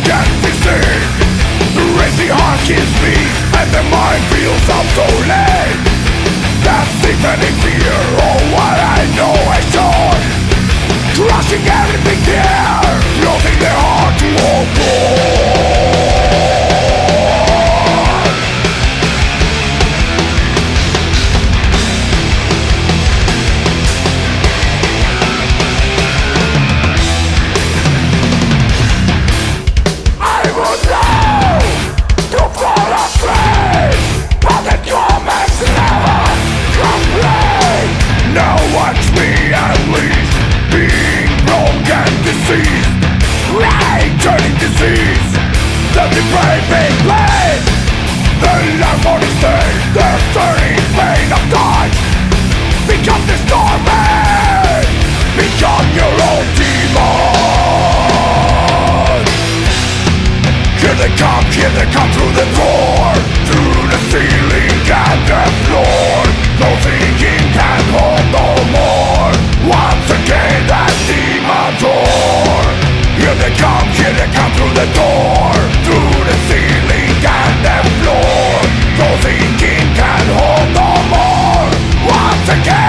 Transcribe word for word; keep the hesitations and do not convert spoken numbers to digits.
broken physique. The racing heart kills me, and the mind feels obsolete. That deepening fear, oh what I know I should. Crushing everything there, closing their heart to all war. Turning disease, the depraving blade. The love for the state, the turning pain of touch. Become the stormy, become your own demon. Here they come, here they come through the door, through the ceiling and the floor. No thinking can hold no more. Once again that demon door. Here they come, here they come through the door, through the ceiling and the floor. No thinking can hold no more. Once again